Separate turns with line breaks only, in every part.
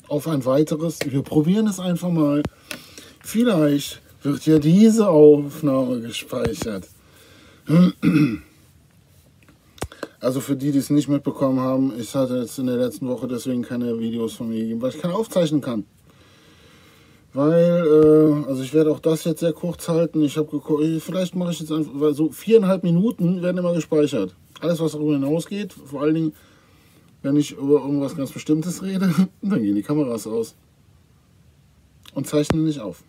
auf ein weiteres. Wir probieren es einfach mal. Vielleicht wird ja diese Aufnahme gespeichert. Also für die, die es nicht mitbekommen haben, ich hatte jetzt in der letzten Woche deswegen keine Videos von mir gegeben, weil ich keine aufzeichnen kann. Weil, also ich werde auch das jetzt sehr kurz halten. Ich habe geguckt, vielleicht mache ich jetzt einfach, weil so 4,5 Minuten werden immer gespeichert. Alles, was darüber hinausgeht, vor allen Dingen, wenn ich über irgendwas ganz Bestimmtes rede, dann gehen die Kameras aus und zeichnen nicht auf.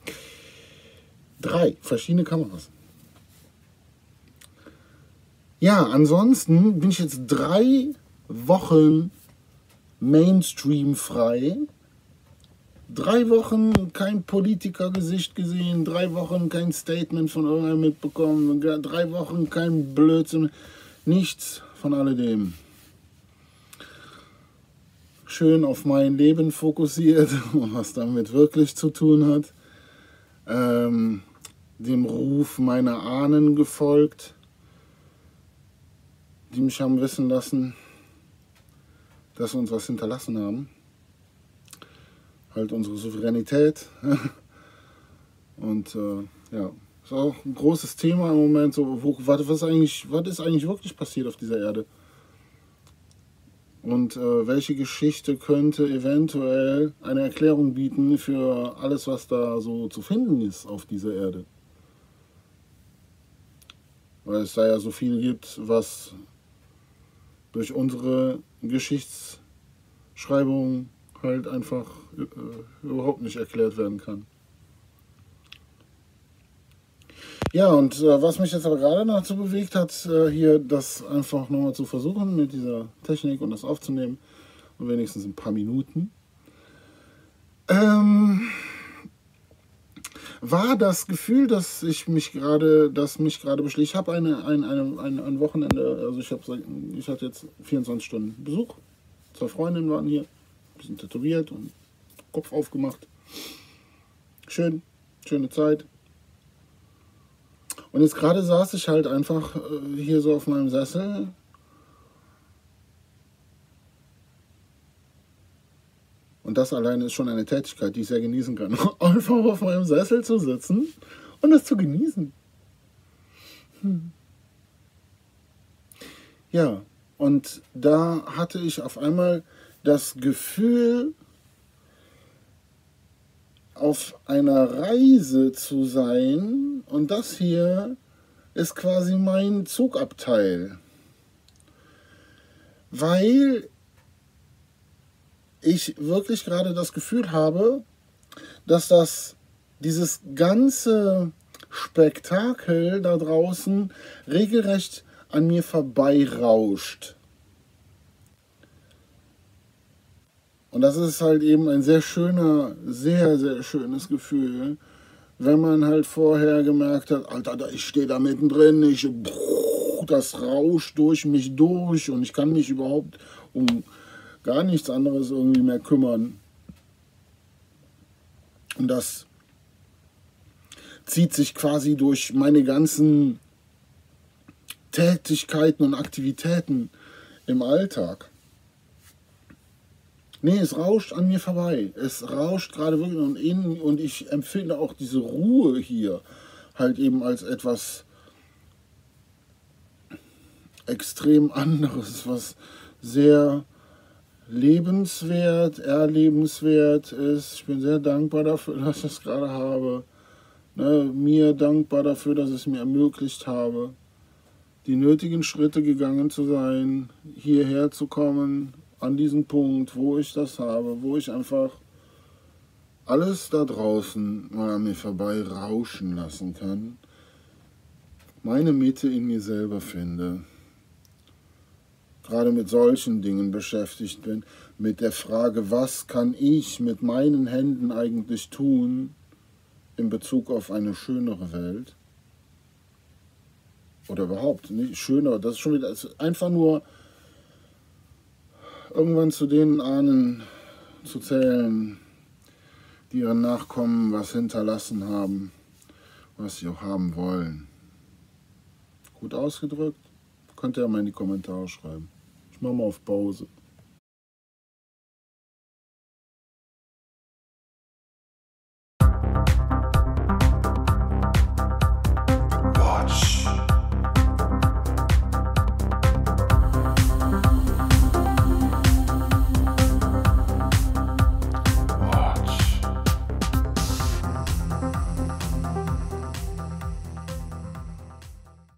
3 verschiedene Kameras. Ja, ansonsten bin ich jetzt 3 Wochen Mainstream frei. 3 Wochen kein Politikergesicht gesehen, 3 Wochen kein Statement von irgendeinem mitbekommen, 3 Wochen kein Blödsinn, nichts von alledem. Schön auf mein Leben fokussiert, was damit wirklich zu tun hat. Dem Ruf meiner Ahnen gefolgt, die mich haben wissen lassen, dass wir uns was hinterlassen haben. Halt unsere Souveränität. Und ja, ist auch ein großes Thema im Moment. So, was ist eigentlich wirklich passiert auf dieser Erde? Und welche Geschichte könnte eventuell eine Erklärung bieten für alles, was da so zu finden ist auf dieser Erde? Weil es da ja so viel gibt, was durch unsere Geschichtsschreibung halt einfach überhaupt nicht erklärt werden kann. Ja, und was mich jetzt aber gerade dazu bewegt hat, hier das einfach nochmal zu versuchen mit dieser Technik und das aufzunehmen, und wenigstens ein paar Minuten, war das Gefühl, dass mich gerade beschlich. Ich habe ein Wochenende, also ich hatte jetzt 24 Stunden Besuch. 2 Freundinnen waren hier, ein bisschen tätowiert und Kopf aufgemacht. Schöne Zeit. Und jetzt gerade saß ich halt einfach hier so auf meinem Sessel und das alleine ist schon eine Tätigkeit, die ich sehr genießen kann. Einfach auf meinem Sessel zu sitzen und das zu genießen. Ja, und da hatte ich auf einmal das Gefühl, auf einer Reise zu sein, und das hier ist quasi mein Zugabteil, weil ich wirklich gerade das Gefühl habe, dass dieses ganze Spektakel da draußen regelrecht an mir vorbeirauscht. Und das ist halt eben ein sehr schönes Gefühl, wenn man halt vorher gemerkt hat, Alter, ich stehe da mittendrin, das rauscht durch mich durch und ich kann mich überhaupt um gar nichts anderes irgendwie mehr kümmern. Und das zieht sich quasi durch meine ganzen Tätigkeiten und Aktivitäten im Alltag. Nee, es rauscht an mir vorbei. Es rauscht gerade wirklich und ich empfinde auch diese Ruhe hier halt eben als etwas extrem anderes, was sehr lebenswert, erlebenswert ist. Ich bin sehr dankbar dafür, dass ich das gerade habe. Mir dankbar dafür, dass ich es mir ermöglicht habe, die nötigen Schritte gegangen zu sein, hierher zu kommen, an diesen Punkt, wo ich das habe, wo ich einfach alles da draußen mal an mir vorbei rauschen lassen kann, meine Mitte in mir selber finde, gerade mit solchen Dingen beschäftigt bin, mit der Frage, was kann ich mit meinen Händen eigentlich tun in Bezug auf eine schönere Welt? Oder überhaupt nicht schöner, das ist schon wieder einfach nur irgendwann zu den Ahnen zu zählen, die ihren Nachkommen was hinterlassen haben, was sie auch haben wollen. Gut ausgedrückt? Könnt ihr ja mal in die Kommentare schreiben. Ich mache mal auf Pause.